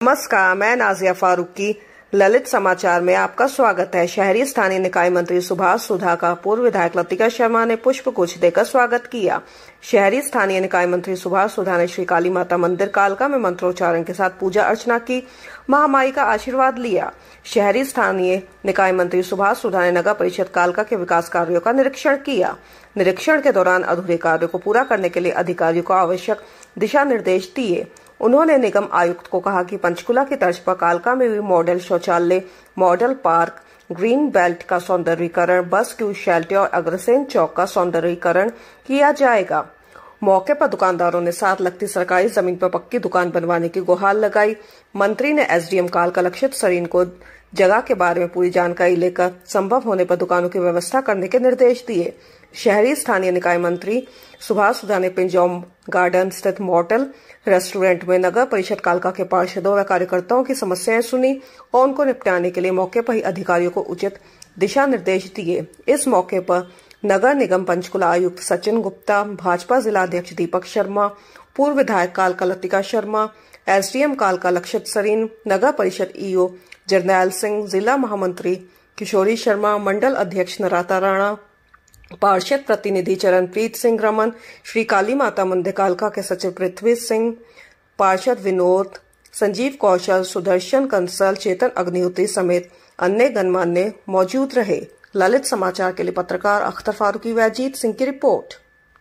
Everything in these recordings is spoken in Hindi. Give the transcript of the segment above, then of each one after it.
नमस्कार, मैं नाजिया फारूकी। ललित समाचार में आपका स्वागत है। शहरी स्थानीय निकाय मंत्री सुभाष सुधा का पूर्व विधायक लतिका शर्मा ने पुष्प गुच्छ देकर स्वागत किया। शहरी स्थानीय निकाय मंत्री सुभाष सुधा ने श्री काली माता मंदिर कालका में मंत्रोच्चारण के साथ पूजा अर्चना की, महामाई का आशीर्वाद लिया। शहरी स्थानीय निकाय मंत्री सुभाष सुधा ने नगर परिषद कालका के विकास कार्यों का निरीक्षण किया। निरीक्षण के दौरान अधूरे कार्यों को पूरा करने के लिए अधिकारियों को आवश्यक दिशा निर्देश दिए। उन्होंने निगम आयुक्त को कहा कि पंचकुला की तर्ज पर कालका में भी मॉडल शौचालय, मॉडल पार्क, ग्रीन बेल्ट का सौंदर्यीकरण, बस क्यू शेल्टर और अग्रसेन चौक का सौंदर्यीकरण किया जाएगा। मौके पर दुकानदारों ने साथ लगती सरकारी जमीन पर पक्की दुकान बनवाने की गुहार लगाई। मंत्री ने एसडीएम कालका लक्षित सरीन को जगह के बारे में पूरी जानकारी लेकर संभव होने पर दुकानों की व्यवस्था करने के निर्देश दिए। शहरी स्थानीय निकाय मंत्री सुभाष सुधा ने पिंजौम गार्डन स्थित मॉडल रेस्टोरेंट में नगर परिषद कालका के पार्षदों व कार्यकर्ताओं की समस्याएं सुनी और उनको निपटाने के लिए मौके पर ही अधिकारियों को उचित दिशा निर्देश दिए। इस मौके पर नगर निगम पंचकुला आयुक्त सचिन गुप्ता, भाजपा जिला अध्यक्ष दीपक शर्मा, पूर्व विधायक कालका लतिका शर्मा, एसडीएम कालका लक्षित सरीन, नगर परिषद ईओ जरनैल सिंह, जिला महामंत्री किशोरी शर्मा, मंडल अध्यक्ष नराता राणा, पार्षद प्रतिनिधि चरणप्रीत सिंह रमन, श्री काली माता मंदिर कालका के सचिव पृथ्वी सिंह, पार्षद विनोद, संजीव कौशल, सुदर्शन कंसल, चेतन अग्निहोत्री समेत अन्य गणमान्य मौजूद रहे। ललित समाचार के लिए पत्रकार अख्तर फारूकी व अजीत सिंह की रिपोर्ट।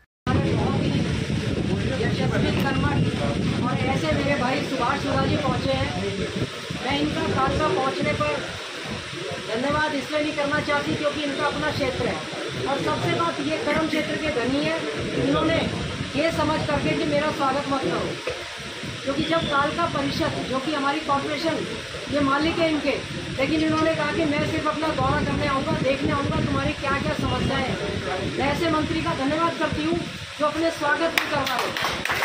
और ऐसे मेरे भाई सुभाष सुधा जी पहुंचे हैं। मैं इनका कालका पहुंचने पर धन्यवाद इसलिए नहीं करना चाहती क्योंकि इनका अपना क्षेत्र है और सबसे बात ये कर्म क्षेत्र के धनी है। इन्होंने ये समझ करके कि मेरा स्वागत मत करो, क्योंकि जब कालका परिषद जो कि हमारी कॉर्पोरेशन ये मालिक है इनके, लेकिन इन्होंने कहा कि मैं सिर्फ अपना दौरा करने आऊँगा, देखने आऊँगा तुम्हारी क्या क्या समस्याएं हैं। मैं ऐसे मंत्री का धन्यवाद करती हूँ जो अपने स्वागत भी करवा रहे।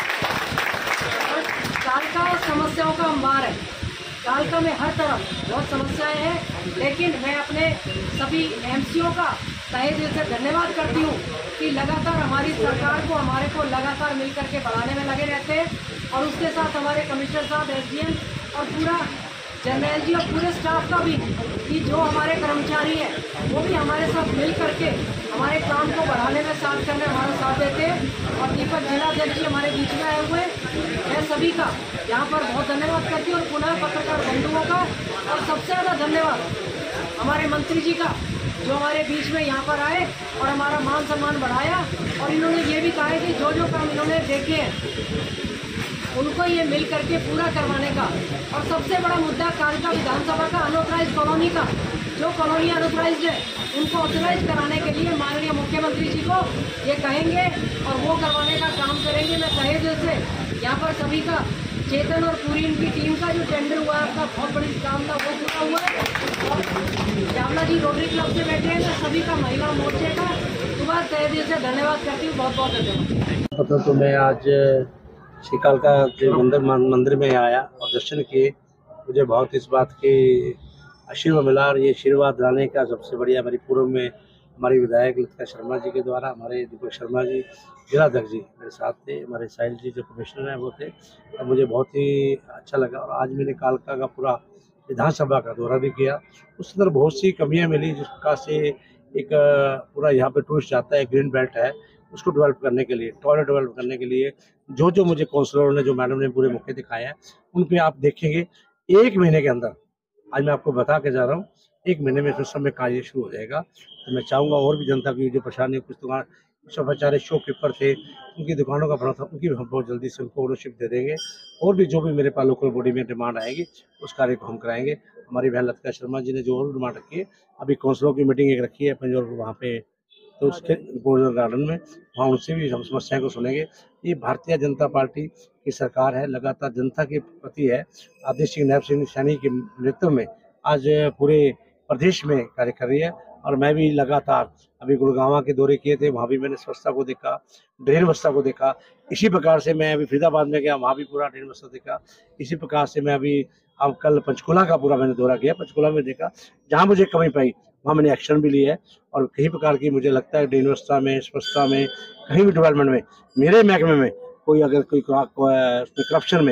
कालका समस्याओं का अंबार है। कालका में हर तरफ बहुत समस्याएं हैं, लेकिन मैं अपने सभी एमसीओ का तहे दिल से धन्यवाद करती हूँ कि लगातार हमारी सरकार को हमारे को लगातार मिल करके बढ़ाने में लगे रहते हैं और उसके साथ हमारे कमिश्नर साहब, एसडीएम और पूरा जनरल जी और पूरे स्टाफ का भी, कि जो हमारे कर्मचारी हैं वो भी हमारे साथ मिल करके हमारे काम को बढ़ाने में साथ करने हमारा साथ देते हैं। और दीपक जिलाध्यक्ष जी हमारे बीच में आए हुए, मैं सभी का यहाँ पर बहुत धन्यवाद करती हूँ और पुनः पत्रकार बंधुओं का, और सबसे ज़्यादा धन्यवाद हमारे मंत्री जी का जो हमारे बीच में यहाँ पर आए और हमारा मान सम्मान बढ़ाया। और इन्होंने ये भी कहा है कि जो जो काम इन्होंने देखे हैं उनको ये मिल करके पूरा करवाने का। और सबसे बड़ा मुद्दा कालका विधानसभा का अनऑथराइज कॉलोनी का, जो कॉलोनी अनऑथराइज है उनको ऑथराइज कराने के लिए माननीय मुख्यमंत्री जी को ये कहेंगे और वो करवाने का काम करेंगे। मैं कहे दिल से यहाँ पर सभी का, चेतन और पूरी इनकी टीम का जो टेंडर हुआ है, आपका बहुत बड़ी काम था वो पूरा हुआ है। और जावला जी रोटरी क्लब से बैठे हैं, मैं सभी का महिला मोर्चे का सुबह तहे दिल से धन्यवाद करती हूँ। बहुत बहुत धन्यवाद। तो मैं आज श्री कालका के मंदिर में आया और दर्शन किए। मुझे बहुत इस बात की आशीर्वाद मिला और ये आशीर्वाद लाने का सबसे बढ़िया मेरी पूर्व में हमारी विधायक लतिका शर्मा जी के द्वारा, हमारे दीपक शर्मा जी जिलाध्यक्ष जी मेरे साथ थे, हमारे साहिल जी जो कमिश्नर हैं वो थे, और मुझे बहुत ही अच्छा लगा। और आज मैंने कालका का पूरा विधानसभा का दौरा भी किया। उस अंदर बहुत सी कमियाँ मिली, जिस प्रकार से एक पूरा यहाँ पे टूरिस्ट जाता है, ग्रीन बेल्ट है, उसको डेवलप करने के लिए, टॉयलेट डेवलप करने के लिए जो मुझे काउंसलरों ने, जो मैडम ने पूरे मौके दिखाए हैं, उन पे आप देखेंगे 1 महीने के अंदर, आज मैं आपको बता के जा रहा हूँ, 1 महीने में फिर सब में कार्य शुरू हो जाएगा। तो मैं चाहूँगा और भी जनता की जो परेशानी, कुछ दुकान सब बेचारे शॉपकीपर थे, उनकी दुकानों का बना था, उनकी हम बहुत जल्दी से उनको ओनरशिप दे देंगे। और भी जो भी मेरे पास लोकल बॉडी में डिमांड आएगी उस कार्य को हम कराएंगे। हमारी बहन लतिका शर्मा जी ने जो और डिमांड रखी है, अभी काउंसलरों की मीटिंग एक रखी है पंजौर वहाँ पे, तो उसके बोर्डर गार्डन में, वहाँ उनसे भी हम समस्याओं को सुनेंगे। ये भारतीय जनता पार्टी की सरकार है, लगातार जनता के प्रति है। आदेश सिंह नायब सिंह सैनी के नेतृत्व में आज पूरे प्रदेश में कार्य कर रही है। और मैं भी लगातार अभी गुड़गांव के दौरे किए थे, वहाँ भी मैंने स्वच्छता को देखा, ड्रेन व्यवस्था को देखा। इसी प्रकार से मैं अभी फरीदाबाद में गया, वहाँ भी पूरा ड्रेन व्यवस्था देखा। इसी प्रकार से मैं अभी अब कल पंचकुला का पूरा मैंने दौरा किया, पंचकुला में देखा जहाँ मुझे कमी पाई वहाँ मैंने एक्शन भी लिया है। और कई प्रकार की मुझे लगता है ड्रेन व्यवस्था में, स्वच्छता में, कहीं भी डेवलपमेंट में, मेरे महकमे में कोई अगर कोई करप्शन में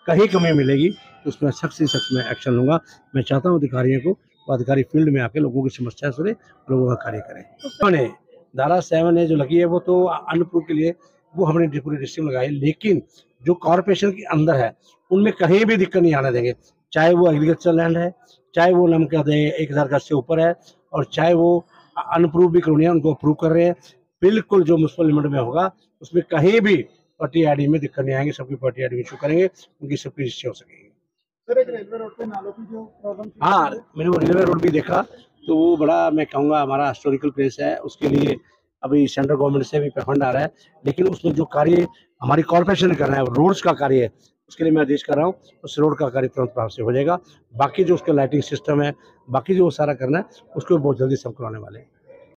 कहीं कमी मिलेगी तो उसमें सख्त से सख्त मैं एक्शन लूँगा। मैं चाहता हूँ अधिकारियों को, वो अधिकारी फील्ड में आके लोगों की समस्या सुने, लोगों का कार्य करें। उन्होंने धारा 7 जो लगी है वो तो अनअप्रूव के लिए वो हमने पूरी डिस्ट्रिक्ट में लगाई, लेकिन जो कॉर्पोरेशन के अंदर है उनमें कहीं भी दिक्कत नहीं आने देंगे, चाहे वो एग्रीकल्चर लैंड है, चाहे वो नाम कहते हैं 1000 गज से ऊपर है, और चाहे वो अनअप्रूव भी कॉलोनी है उनको अप्रूव कर रहे हैं। बिल्कुल जो म्युनिसिपल लिमिट में होगा उसमें कहीं भी पार्टी आईडी में दिक्कत नहीं आएंगे, सबकी पार्टी आईडी इशू करेंगे, उनकी सबकी रजिस्ट्री हो सकेगी। सर एक रेलवे रोड पे नालों की जो प्रॉब्लम, हाँ, मैंने वो रेलवे रोड भी देखा तो वो बड़ा, मैं कहूँगा हमारा हिस्टोरिकल प्लेस है, उसके लिए अभी सेंट्रल गवर्नमेंट से भी फंड आ रहा है, लेकिन उसमें जो कार्य हमारी कॉर्पोरेशन कर रहा है रोड्स का कार्य है, उसके लिए मैं आदेश कर रहा हूँ, उस रोड का कार्य तुरंत प्रभाव से हो जाएगा। बाकी जो उसका लाइटिंग सिस्टम है, बाकी जो सारा करना है उसको बहुत जल्दी सब करवाने वाले हैं।